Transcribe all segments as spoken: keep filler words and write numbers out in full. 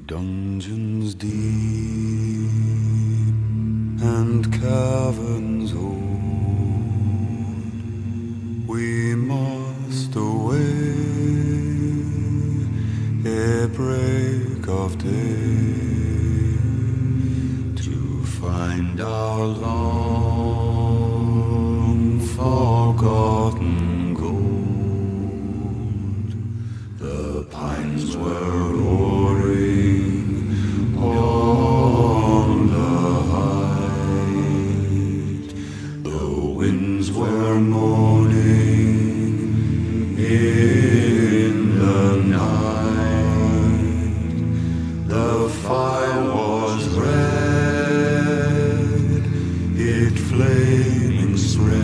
dungeons deep and caverns old, we must away ere break of day to find our long forgotten gold. The pines were roaring on the height, the winds were moaning in the night, the fire was red, it flaming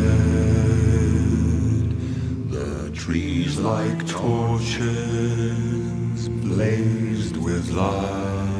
spread, the trees like torches blazed with light.